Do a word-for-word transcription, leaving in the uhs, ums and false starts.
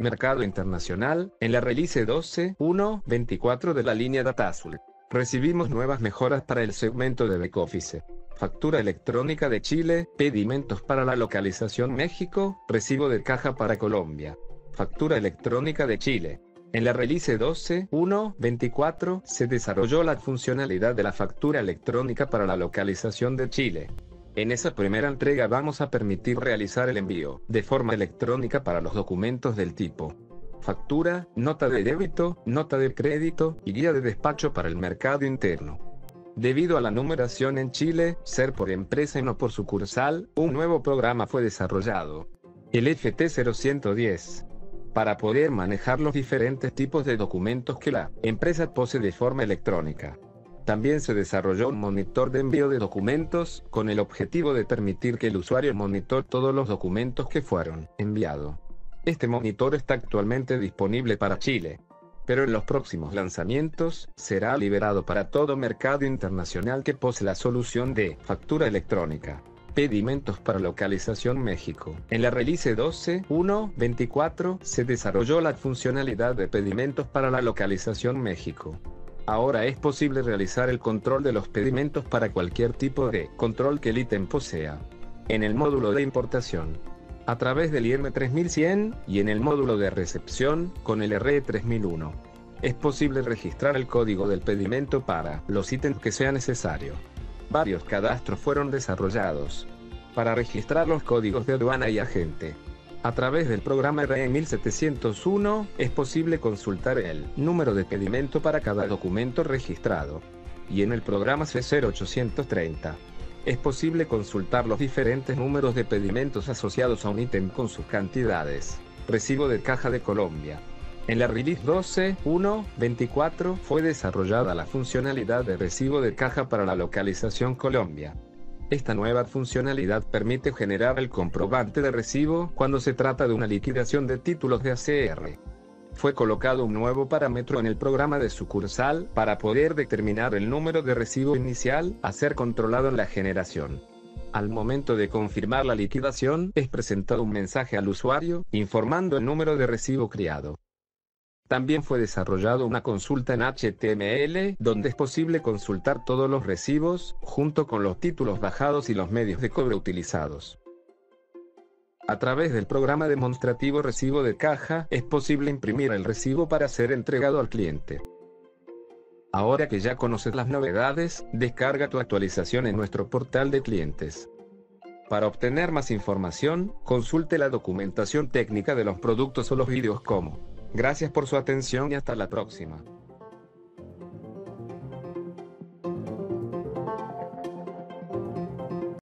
Mercado internacional, en la release doce punto uno punto veinticuatro de la línea Data Azul, recibimos nuevas mejoras para el segmento de backoffice. Factura electrónica de Chile, pedimentos para la localización México, recibo de caja para Colombia. Factura electrónica de Chile. En la release doce punto uno punto veinticuatro se desarrolló la funcionalidad de la factura electrónica para la localización de Chile. En esa primera entrega vamos a permitir realizar el envío de forma electrónica para los documentos del tipo factura, nota de débito, nota de crédito y guía de despacho para el mercado interno. Debido a la numeración en Chile, ser por empresa y no por sucursal, un nuevo programa fue desarrollado, el F T cero ciento diez, para poder manejar los diferentes tipos de documentos que la empresa posee de forma electrónica. También se desarrolló un monitor de envío de documentos, con el objetivo de permitir que el usuario monitore todos los documentos que fueron enviados. Este monitor está actualmente disponible para Chile, pero en los próximos lanzamientos, será liberado para todo mercado internacional que posee la solución de factura electrónica. Pedimentos para localización México. En la release doce punto uno punto veinticuatro se desarrolló la funcionalidad de pedimentos para la localización México. Ahora es posible realizar el control de los pedimentos para cualquier tipo de control que el ítem posea. En el módulo de importación, a través del I R M tres mil cien, y en el módulo de recepción, con el R E tres mil uno. Es posible registrar el código del pedimento para los ítems que sea necesario. Varios cadastros fueron desarrollados para registrar los códigos de aduana y agente. A través del programa R E mil setecientos uno, es posible consultar el número de pedimento para cada documento registrado. Y en el programa C cero ochocientos treinta, es posible consultar los diferentes números de pedimentos asociados a un ítem con sus cantidades. Recibo de caja de Colombia. En la release doce punto uno punto veinticuatro fue desarrollada la funcionalidad de recibo de caja para la localización Colombia. Esta nueva funcionalidad permite generar el comprobante de recibo cuando se trata de una liquidación de títulos de A C R. Fue colocado un nuevo parámetro en el programa de sucursal para poder determinar el número de recibo inicial a ser controlado en la generación. Al momento de confirmar la liquidación, es presentado un mensaje al usuario, informando el número de recibo creado. También fue desarrollado una consulta en H T M L, donde es posible consultar todos los recibos, junto con los títulos bajados y los medios de cobro utilizados. A través del programa demostrativo Recibo de Caja, es posible imprimir el recibo para ser entregado al cliente. Ahora que ya conoces las novedades, descarga tu actualización en nuestro portal de clientes. Para obtener más información, consulte la documentación técnica de los productos o los vídeos como. Gracias por su atención y hasta la próxima.